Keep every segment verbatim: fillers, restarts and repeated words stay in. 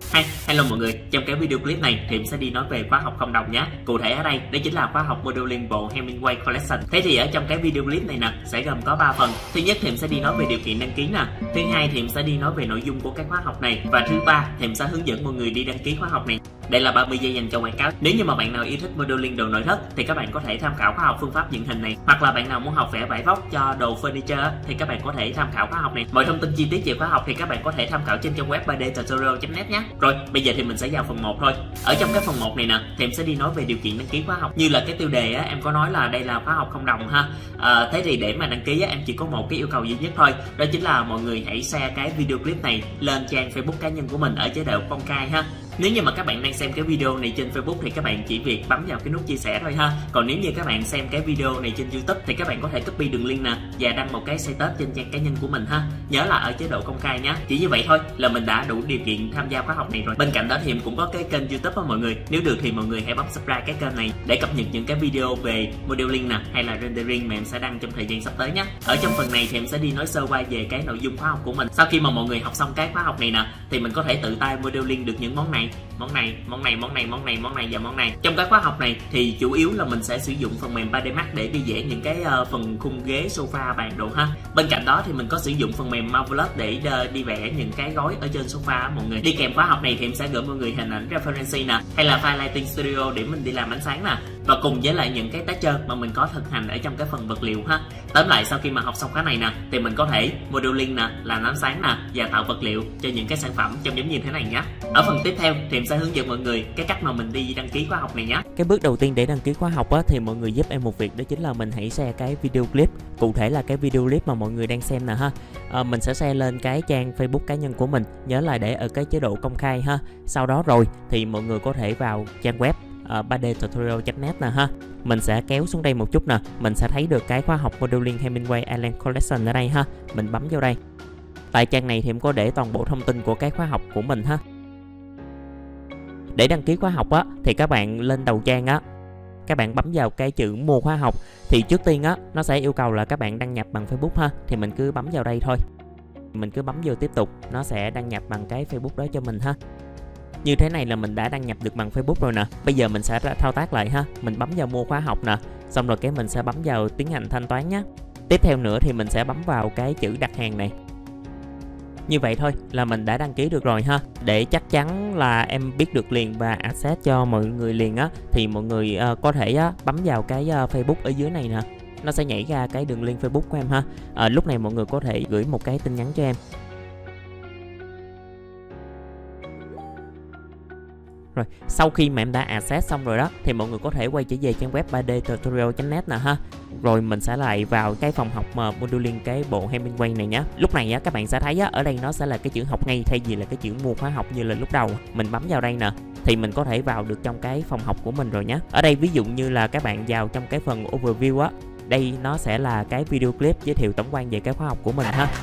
Hi, hello mọi người, trong cái video clip này thì em sẽ đi nói về khóa học không đồng nhé. Cụ thể ở đây đó chính là khóa học Modeling bộ Hemingway Collection. Thế thì ở trong cái video clip này nè sẽ gồm có ba phần. Thứ nhất thì em sẽ đi nói về điều kiện đăng ký nè. Thứ hai thì em sẽ đi nói về nội dung của cái khóa học này. Và thứ ba thì em sẽ hướng dẫn mọi người đi đăng ký khóa học này. Đây là ba mươi giây dành cho quảng cáo. Nếu như mà bạn nào yêu thích modeling đồ nội thất thì các bạn có thể tham khảo khóa học phương pháp dựng hình này, hoặc là bạn nào muốn học vẽ vải vóc cho đồ furniture thì các bạn có thể tham khảo khóa học này. Mọi thông tin chi tiết về khóa học thì các bạn có thể tham khảo trên trang web ba d tutorial chấm net nhé. Rồi, bây giờ thì mình sẽ vào phần một thôi. Ở trong cái phần một này nè thì em sẽ đi nói về điều kiện đăng ký khóa học. Như là cái tiêu đề á, em có nói là đây là khóa học không đồng ha. À, thế thì để mà đăng ký á, em chỉ có một cái yêu cầu duy nhất thôi, đó chính là mọi người hãy share cái video clip này lên trang Facebook cá nhân của mình ở chế độ công khai ha. Nếu như mà các bạn đang xem cái video này trên Facebook thì các bạn chỉ việc bấm vào cái nút chia sẻ thôi ha. Còn nếu như các bạn xem cái video này trên YouTube thì các bạn có thể copy đường link nè và đăng một cái status trên trang cá nhân của mình ha. Nhớ là ở chế độ công khai nhé. Chỉ như vậy thôi là mình đã đủ điều kiện tham gia khóa học này rồi. Bên cạnh đó thì em cũng có cái kênh YouTube đó mọi người. Nếu được thì mọi người hãy bấm subscribe cái kênh này để cập nhật những cái video về modeling nè hay là rendering mà em sẽ đăng trong thời gian sắp tới nhé. Ở trong phần này thì em sẽ đi nói sơ qua về cái nội dung khóa học của mình. Sau khi mà mọi người học xong cái khóa học này nè thì mình có thể tự tay modeling được những món này, món này, món này, món này, món này, món này và món này. Trong cái khóa học này thì chủ yếu là mình sẽ sử dụng phần mềm ba D Max để đi vẽ những cái uh, phần khung ghế, sofa, bàn đồ ha. Bên cạnh đó thì mình có sử dụng phần mềm Marvelous để uh, đi vẽ những cái gói ở trên sofa á mọi người. Đi kèm khóa học này thì em sẽ gửi mọi người hình ảnh reference nè, hay là file lighting studio để mình đi làm ánh sáng nè, và cùng với lại những cái tác trơn mà mình có thực hành ở trong cái phần vật liệu ha. Tóm lại sau khi mà học xong khóa này nè thì mình có thể modeling nè, làm ánh sáng nè và tạo vật liệu cho những cái sản phẩm trông giống như thế này nhé. Ở phần tiếp theo thì em sẽ hướng dẫn mọi người cái cách mà mình đi đăng ký khóa học này nhé. Cái bước đầu tiên để đăng ký khóa học á, thì mọi người giúp em một việc, đó chính là mình hãy share cái video clip, cụ thể là cái video clip mà mọi người đang xem nè ha. À, mình sẽ share lên cái trang Facebook cá nhân của mình, nhớ là để ở cái chế độ công khai ha. Sau đó rồi thì mọi người có thể vào trang web uh, ba d tutorial chấm net nè ha. Mình sẽ kéo xuống đây một chút nè, mình sẽ thấy được cái khóa học Modeling Hemingway Island Collection ở đây ha. Mình bấm vô đây. Tại trang này thì em có để toàn bộ thông tin của cái khóa học của mình ha. Để đăng ký khóa học á thì các bạn lên đầu trang á, các bạn bấm vào cái chữ mua khóa học. Thì trước tiên á nó sẽ yêu cầu là các bạn đăng nhập bằng Facebook ha, thì mình cứ bấm vào đây thôi. Mình cứ bấm vô tiếp tục, nó sẽ đăng nhập bằng cái Facebook đó cho mình ha. Như thế này là mình đã đăng nhập được bằng Facebook rồi nè. Bây giờ mình sẽ thao tác lại ha. Mình bấm vào mua khóa học nè, xong rồi cái mình sẽ bấm vào tiến hành thanh toán nhé. Tiếp theo nữa thì mình sẽ bấm vào cái chữ đặt hàng này. Như vậy thôi là mình đã đăng ký được rồi ha. Để chắc chắn là em biết được liền và access cho mọi người liền á, thì mọi người uh, có thể uh, bấm vào cái uh, Facebook ở dưới này nè. Nó sẽ nhảy ra cái đường link Facebook của em ha. uh, Lúc này mọi người có thể gửi một cái tin nhắn cho em. Rồi, sau khi mà em đã access xong rồi đó thì mọi người có thể quay trở về trang web ba d tutorial chấm net nè ha. Rồi mình sẽ lại vào cái phòng học mà modeling cái bộ Hemingway này nhé. Lúc này á các bạn sẽ thấy á, ở đây nó sẽ là cái chữ học ngay thay vì là cái chữ mua khóa học như là lúc đầu. Mình bấm vào đây nè thì mình có thể vào được trong cái phòng học của mình rồi nhé. Ở đây ví dụ như là các bạn vào trong cái phần overview á, đây nó sẽ là cái video clip giới thiệu tổng quan về cái khóa học của mình ha.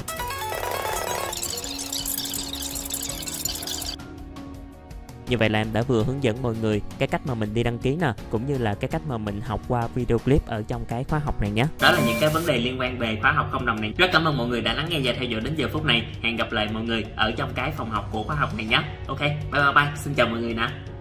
Như vậy là em đã vừa hướng dẫn mọi người cái cách mà mình đi đăng ký nè, cũng như là cái cách mà mình học qua video clip ở trong cái khóa học này nhé. Đó là những cái vấn đề liên quan về khóa học không đồng này. Rất cảm ơn mọi người đã lắng nghe và theo dõi đến giờ phút này. Hẹn gặp lại mọi người ở trong cái phòng học của khóa học này nhé. Ok, bye bye bye. Xin chào mọi người nè.